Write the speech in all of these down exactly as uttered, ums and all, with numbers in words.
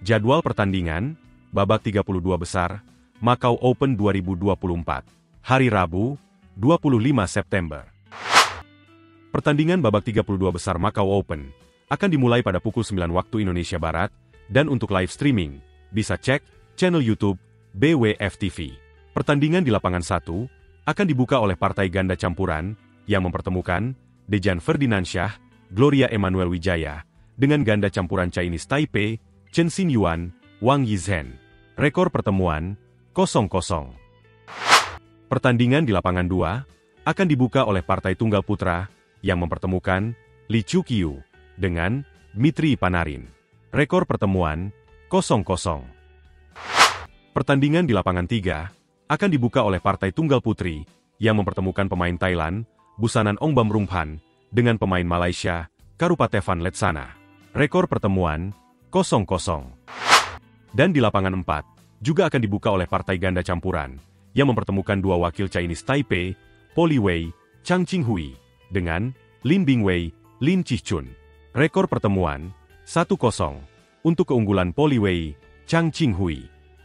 Jadwal pertandingan, babak tiga puluh dua besar, Macau Open dua ribu dua puluh empat. Hari Rabu, dua puluh lima September. Pertandingan babak tiga puluh dua besar Macau Open akan dimulai pada pukul sembilan waktu Indonesia Barat, dan untuk live streaming, bisa cek channel YouTube B W F T V. Pertandingan di lapangan satu akan dibuka oleh partai ganda campuran yang mempertemukan Dejan Ferdinandsyah, Gloria Emmanuel Wijaya, dengan ganda campuran Chinese Taipei, Chen Xinyuan, Wang Yizhen. Rekor pertemuan, kosong kosong. Pertandingan di lapangan dua akan dibuka oleh partai tunggal putra yang mempertemukan Li Chuqiu dengan Dmitry Panarin. Rekor pertemuan, kosong kosong. Pertandingan di lapangan tiga akan dibuka oleh partai tunggal putri yang mempertemukan pemain Thailand, Busanan Ongbam Rumphan, dengan pemain Malaysia, Karupatevan Letsana. Rekor pertemuan, kosong kosong. Dan di lapangan empat, juga akan dibuka oleh partai ganda campuran, yang mempertemukan dua wakil Chinese Taipei, Poli Wei, Chang Qinghui, dengan Lin Bingwei, Lin Chichun. Rekor pertemuan, satu kosong, untuk keunggulan Poli Wei, Chang Qinghui.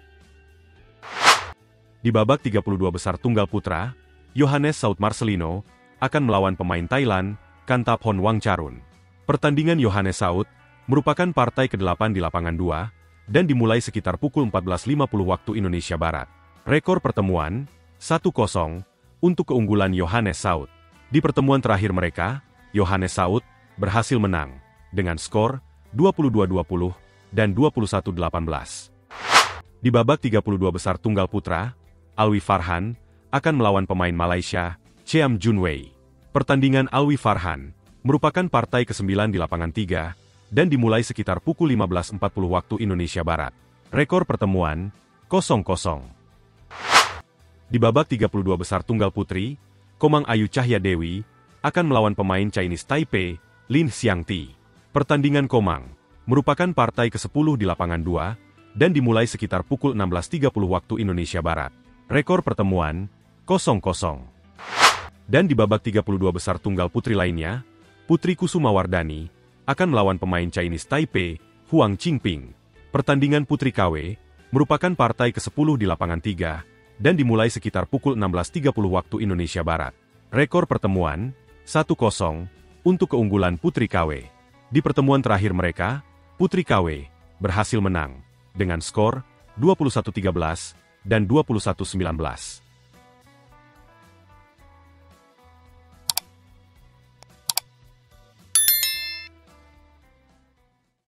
Di babak tiga puluh dua besar tunggal putra, Yohannes Saud Marcelino akan melawan pemain Thailand, Kantaphon Wangcharun. Pertandingan Yohannes Saud merupakan partai kedelapan di lapangan dua, dan dimulai sekitar pukul empat belas lima puluh waktu Indonesia Barat. Rekor pertemuan, satu kosong, untuk keunggulan Yohannes Saud. Di pertemuan terakhir mereka, Yohannes Saud berhasil menang, dengan skor dua puluh dua dua puluh dan dua puluh satu delapan belas. Di babak tiga puluh dua besar tunggal putra, Alwi Farhan akan melawan pemain Malaysia, Cheam Junwei. Pertandingan Alwi Farhan merupakan partai kesembilan di lapangan tiga, dan dimulai sekitar pukul lima belas empat puluh waktu Indonesia Barat. Rekor pertemuan, kosong kosong. Di babak tiga puluh dua besar tunggal putri, Komang Ayu Cahya Dewi akan melawan pemain Chinese Taipei, Lin Xiangti. Pertandingan Komang merupakan partai kesepuluh di lapangan dua, dan dimulai sekitar pukul enam belas tiga puluh waktu Indonesia Barat. Rekor pertemuan, kosong kosong. Dan di babak tiga puluh dua besar tunggal putri lainnya, Putri Kusumawardani akan melawan pemain Chinese Taipei, Huang Qingping. Pertandingan Putri K W merupakan partai kesepuluh di lapangan tiga, dan dimulai sekitar pukul enam belas tiga puluh waktu Indonesia Barat. Rekor pertemuan, satu kosong, untuk keunggulan Putri K W. Di pertemuan terakhir mereka, Putri K W berhasil menang, dengan skor dua puluh satu tiga belas dan dua puluh satu sembilan belas.